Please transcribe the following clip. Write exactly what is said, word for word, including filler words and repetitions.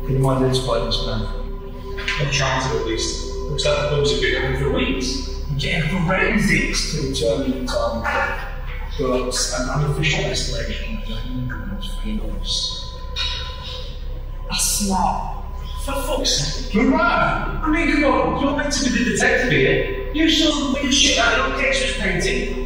Can you identify this man? I'm trying to at least. Looks like the pubs have been open for weeks. Getting forensics to determine the time of death. But an unofficial estimation is one hundred three dollars. That's not. For fuck's sake. You're right. I mean, come on, you're meant to be the detective here. You saw some weird shit like an old Texas painting.